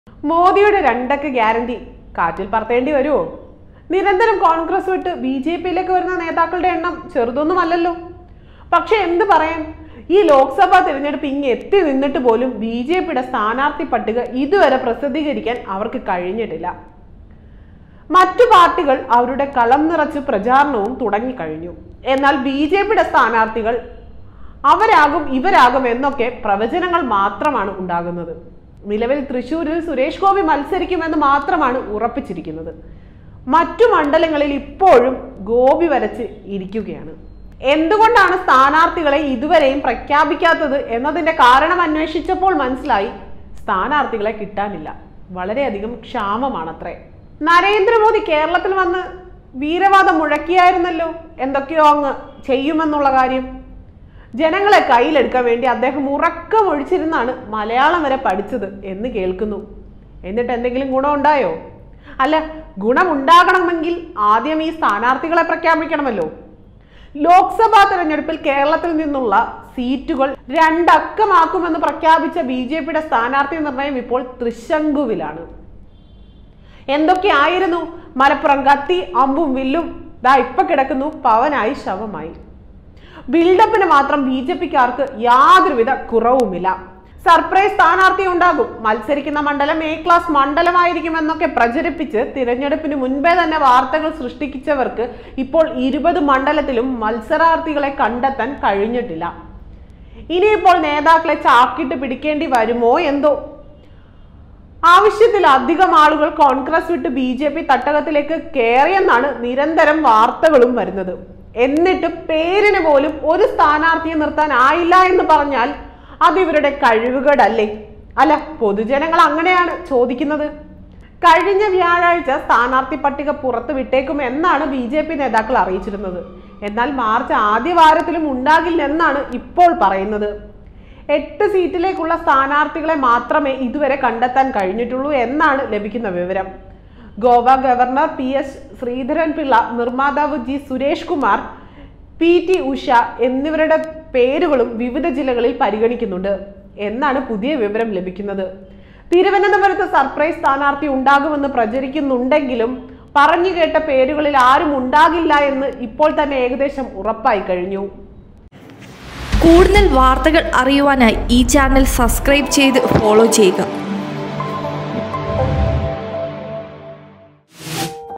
മോദിയുടെ 2 അക്ക ഗ്യാരണ്ടി കാറ്റിൽ പറത്തേണ്ടി വരുമോ? നിരന്തരം കോൺഗ്രസ് വിട്ട് BJPയിലേക്ക് വരുന്ന നേതാക്കളുടെ എണ്ണം ചെറുതൊന്നുമല്ലല്ലോ. പക്ഷെ എന്ത് പറയാൻ, ഈ ലോക്സഭാ തിരഞ്ഞെടുപ്പ് ഇങ്ങ് എത്തി നിന്നിട്ട് പോലും BJPയുടെ സ്ഥാനാർത്ഥി പട്ടിക ഇതുവരെ പ്രസിദ്ധീകരിക്കാൻ അവർക്ക് കഴിഞ്ഞിട്ടില്ല. മറ്റു പാർട്ടികൾ അവരുടെ കളം നിറച്ച് പ്രചാരണവും തുടങ്ങിക്കഴിഞ്ഞു. എന്നാൽ BJPയുടെ സ്ഥാനാർത്ഥികൾ അവരാകും ഇവരാകും എന്നൊക്കെ പ്രവചനങ്ങൾ മാത്രമാണ് ഉണ്ടാകുന്നത്. നിലവിൽ തൃശ്ശൂരിൽ സുരേഷ് ഗോപി മത്സരിക്കുമെന്ന് മാത്രമാണ് ഉറപ്പിച്ചിരിക്കുന്നത്. മറ്റു മണ്ഡലങ്ങളിൽ ഇപ്പോഴും ഗോപി വരച്ച് ഇരിക്കുകയാണ്. എന്തുകൊണ്ടാണ് സ്ഥാനാർത്ഥികളെ ഇതുവരെയും പ്രഖ്യാപിക്കാത്തത് എന്നതിന്റെ കാരണം അന്വേഷിച്ചപ്പോൾ മനസ്സിലായി, സ്ഥാനാർത്ഥികളെ കിട്ടാനില്ല. വളരെയധികം ക്ഷാമമാണത്രേ. നരേന്ദ്രമോദി കേരളത്തിൽ വന്ന് വീരവാദം മുഴക്കിയായിരുന്നല്ലോ എന്തൊക്കെയോ അങ്ങ് ചെയ്യുമെന്നുള്ള കാര്യം. ജനങ്ങളെ കയ്യിലെടുക്കാൻ വേണ്ടി അദ്ദേഹം ഉറക്കമൊഴിച്ചിരുന്നാണ് മലയാളം വരെ പഠിച്ചത് എന്ന് കേൾക്കുന്നു. എന്നിട്ട് എന്തെങ്കിലും ഗുണമുണ്ടായോ? അല്ല, ഗുണമുണ്ടാകണമെങ്കിൽ ആദ്യം ഈ സ്ഥാനാർത്ഥികളെ പ്രഖ്യാപിക്കണമല്ലോ. ലോക്സഭാ തെരഞ്ഞെടുപ്പിൽ കേരളത്തിൽ നിന്നുള്ള സീറ്റുകൾ 2 അക്കമാക്കുമെന്ന് പ്രഖ്യാപിച്ച BJPയുടെ സ്ഥാനാർത്ഥി നിർണയം ഇപ്പോൾ തൃശങ്കുവിലാണ്. എന്തൊക്കെയായിരുന്നു? മലപ്പുറം കത്തി അമ്പും വില്ലും ദാ ഇപ്പൊ കിടക്കുന്നു പവനായി ശവമായി. ബിൽഡപ്പിന് മാത്രം BJPക്കാർക്ക് യാതൊരുവിധ കുറവുമില്ല. സർപ്രൈസ് സ്ഥാനാർത്ഥി ഉണ്ടാകും, മത്സരിക്കുന്ന മണ്ഡലം A ക്ലാസ് മണ്ഡലമായിരിക്കുമെന്നൊക്കെ പ്രചരിപ്പിച്ച് തിരഞ്ഞെടുപ്പിന് മുൻപേ തന്നെ വാർത്തകൾ സൃഷ്ടിച്ചവർക്ക് ഇപ്പോൾ 20 മണ്ഡലത്തിലും മത്സരാർത്ഥികളെ കണ്ടെത്താൻ കഴിഞ്ഞിട്ടില്ല. ഇനിയിപ്പോൾ നേതാക്കളെ ചാക്കിട്ട് പിടിക്കേണ്ടി വരുമോ എന്തോ. ആവശ്യത്തിലധികം ആളുകൾ കോൺഗ്രസ് വിട്ട് BJP തട്ടകത്തിലേക്ക് കയറിയെന്നാണ് നിരന്തരം വാർത്തകളും വരുന്നത്. എന്നിട്ട് പേരിന് പോലും ഒരു സ്ഥാനാർത്ഥിയെ നിർത്താൻ ആയില്ല എന്ന് പറഞ്ഞാൽ അത് ഇവരുടെ കഴിവുകേടല്ലേ? അല്ല, പൊതുജനങ്ങൾ അങ്ങനെയാണ് ചോദിക്കുന്നത്. കഴിഞ്ഞ വ്യാഴാഴ്ച സ്ഥാനാർത്ഥി പട്ടിക പുറത്തു വിട്ടേക്കും എന്നാണ് BJP നേതാക്കൾ അറിയിച്ചിരുന്നത്. എന്നാൽ മാർച്ച് ആദ്യ വാരത്തിലും ഉണ്ടാകില്ലെന്നാണ് ഇപ്പോൾ പറയുന്നത്. 8 സീറ്റിലേക്കുള്ള സ്ഥാനാർത്ഥികളെ മാത്രമേ ഇതുവരെ കണ്ടെത്താൻ കഴിഞ്ഞിട്ടുള്ളൂ എന്നാണ് ലഭിക്കുന്ന വിവരം. ഗോവ ഗവർണർ PS ശ്രീധരൻപിള്ള, നിർമ്മാതാവ് G സുരേഷ് കുമാർ, PT ഉഷ എന്നിവരുടെ പേരുകളും വിവിധ ജില്ലകളിൽ പരിഗണിക്കുന്നുണ്ട് എന്നാണ് പുതിയ വിവരം ലഭിക്കുന്നത്. തിരുവനന്തപുരത്ത് സർപ്രൈസ് സ്ഥാനാർത്ഥി ഉണ്ടാകുമെന്ന് പ്രചരിക്കുന്നുണ്ടെങ്കിലും പറഞ്ഞു കേട്ട പേരുകളിൽ ആരും ഉണ്ടാകില്ല എന്ന് ഇപ്പോൾ തന്നെ ഏകദേശം ഉറപ്പായി കഴിഞ്ഞു. കൂടുതൽ വാർത്തകൾ അറിയുവാനായി ഈ ചാനൽ സബ്സ്ക്രൈബ് ചെയ്ത് ഫോളോ ചെയ്യുക.